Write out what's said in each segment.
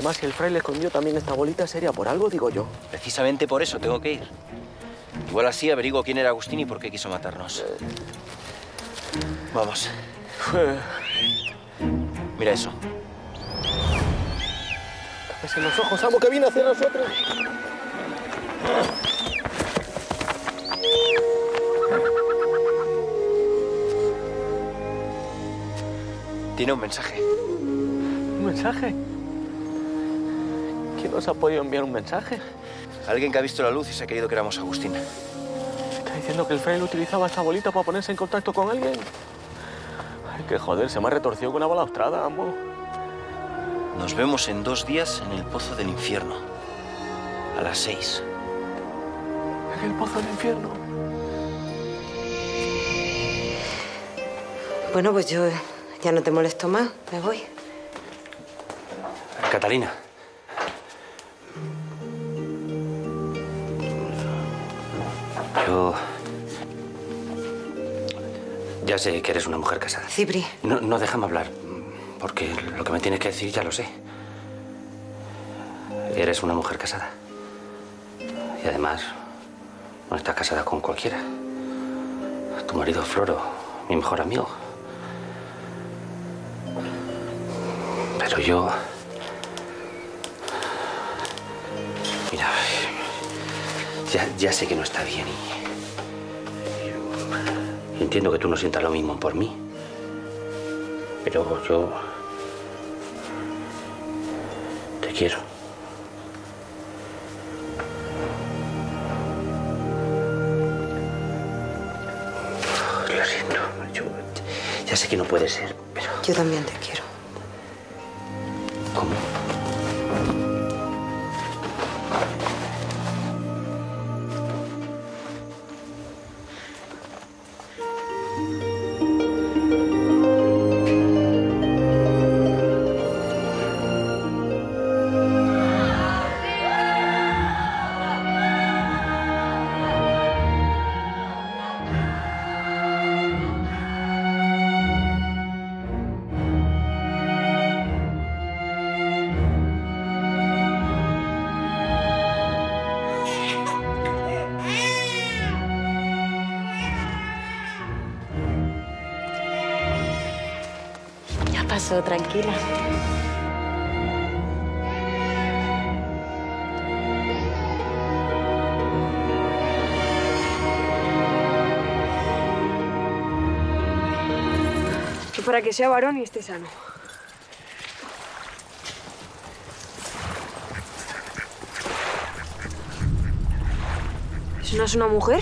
Además, si el fraile escondió también esta bolita, sería por algo, digo yo. Precisamente por eso tengo que ir. Igual así averiguo quién era Agustín y por qué quiso matarnos. Vamos. Mira eso. Cápese en los ojos, amo, que viene hacia nosotros. Tiene un mensaje. ¿Un mensaje? ¿Quién nos ha podido enviar un mensaje? Alguien que ha visto la luz y se ha creído que éramos Agustín. ¿Está diciendo que el fraile utilizaba esta bolita para ponerse en contacto con alguien? Ay, que joder, se me ha retorcido con una balaustrada, amo. Nos vemos en 2 días en el Pozo del Infierno. A las 6. ¿En el Pozo del Infierno? Bueno, pues yo ya no te molesto más. Me voy. Catalina. Yo... ya sé que eres una mujer casada. Cipri. No, déjame hablar, porque lo que me tienes que decir ya lo sé. Eres una mujer casada. Y además, no estás casada con cualquiera. Tu marido es Floro, mi mejor amigo. Pero yo... mira, ya sé que no está bien y entiendo que tú no sientas lo mismo por mí. Pero yo... te quiero. Lo siento. Ya sé que no puede ser, pero... Yo también te quiero. ¿Cómo? Pasó, tranquila. Y para que sea varón y esté sano. ¿Eso no es una mujer?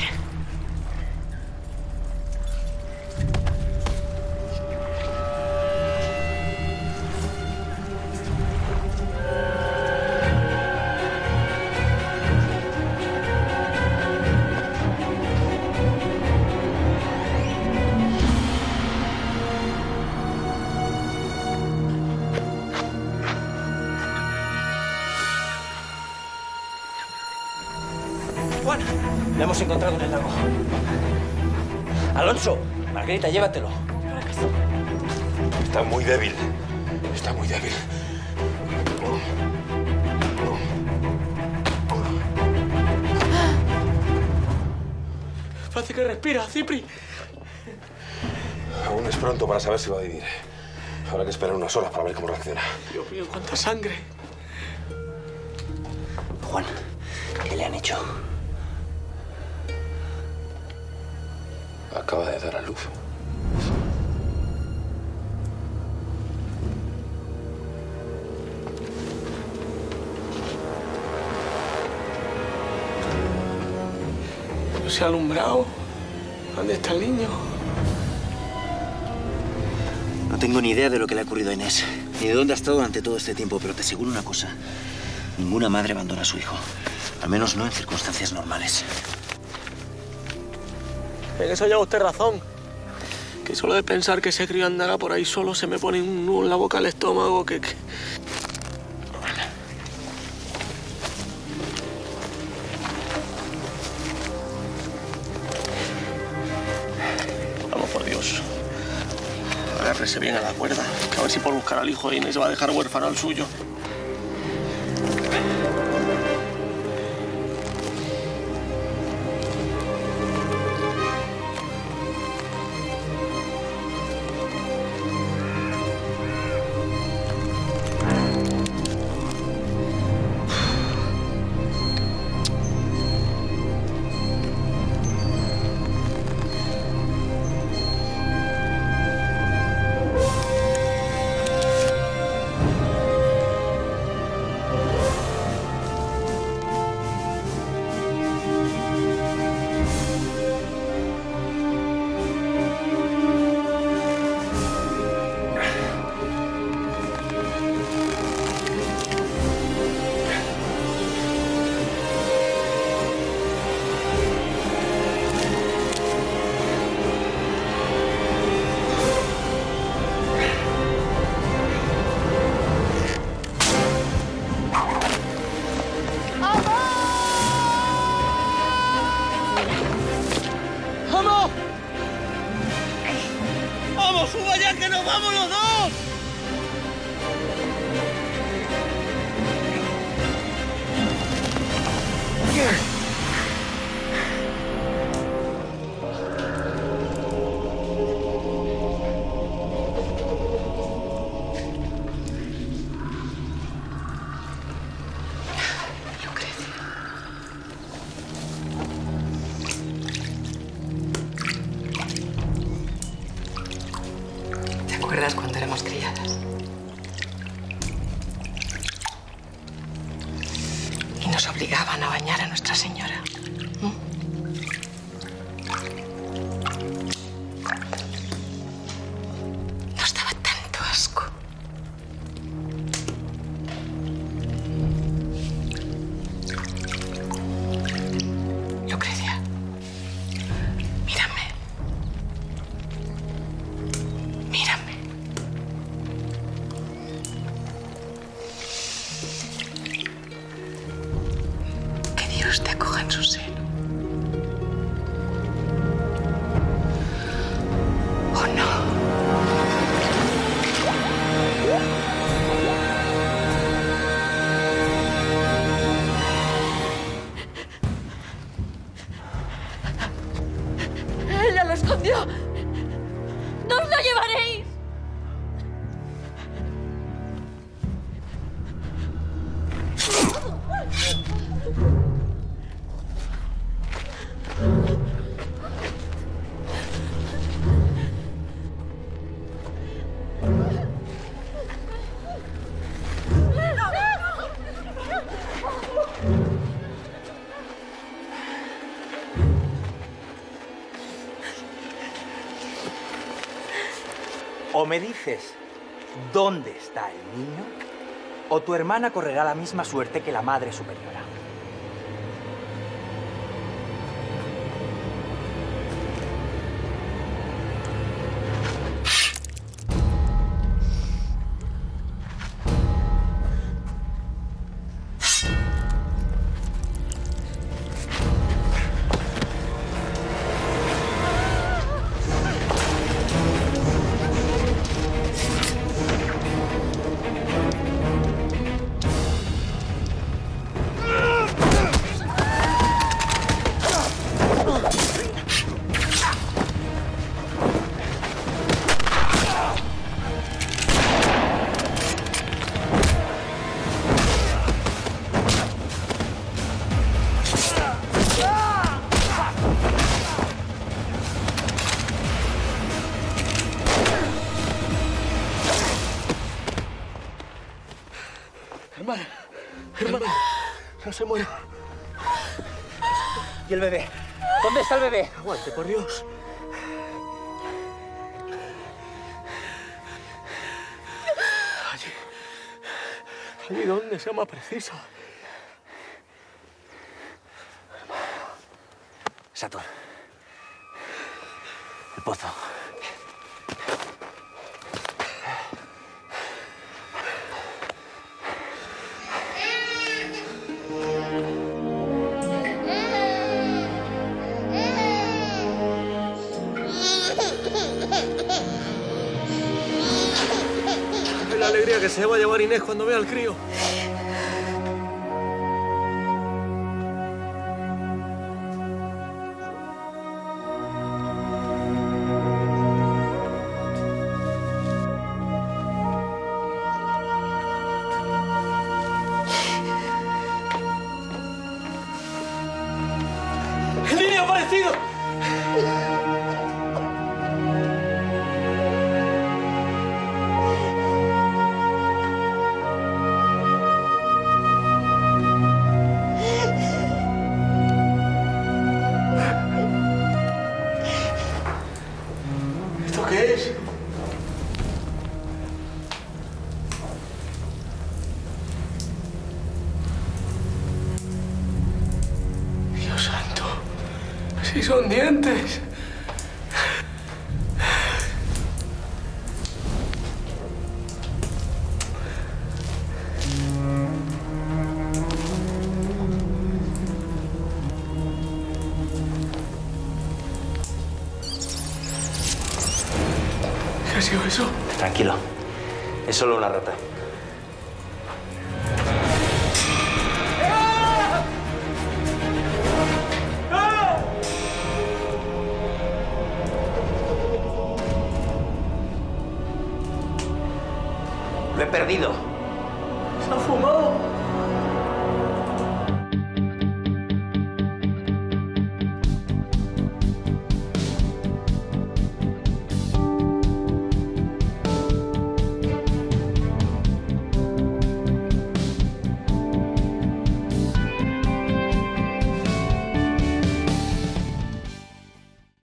Juan, lo hemos encontrado en el lago. Alonso, Margarita, llévatelo. Está muy débil. Está muy débil. Parece que respira, Cipri. Aún es pronto para saber si va a vivir. Habrá que esperar unas horas para ver cómo reacciona. Dios mío, cuánta sangre. Juan, ¿qué le han hecho? Acaba de dar a luz. No se ha alumbrado. ¿Dónde está el niño? No tengo ni idea de lo que le ha ocurrido a Inés, ni de dónde ha estado durante todo este tiempo, pero te aseguro una cosa. Ninguna madre abandona a su hijo. Al menos no en circunstancias normales. En eso lleva usted razón. Que solo de pensar que ese crío andará por ahí solo se me pone un nudo en la boca, el estómago, que... Vamos, por Dios. Agárrese bien a la cuerda, que a ver si por buscar al hijo de Inés va a dejar huérfano al suyo. ¡Suba ya, que nos vamos los dos! ¿Te acuerdas cuando éramos criadas? Y nos obligaban a bañar a Nuestra Señora. Nos daba tanto asco. Lucrecia, mírame. Mírame. Que Dios te acoja en su seno. ¿O no? ¡Ella lo escondió! ¡No os lo llevaréis! O me dices dónde está el niño, o tu hermana correrá la misma suerte que la Madre Superiora. Hermana, no se muere. ¿Y el bebé? ¿Dónde está el bebé? Aguante, por Dios. Allí donde sea más preciso. Sator. El pozo. Es la alegría que se va a llevar Inés cuando vea al crío. ¡El niño ha aparecido! ¿Esto qué es? Dios santo, si son dientes. ha sido eso? Tranquilo. Es solo una rata. Lo he perdido. Se ha fumado.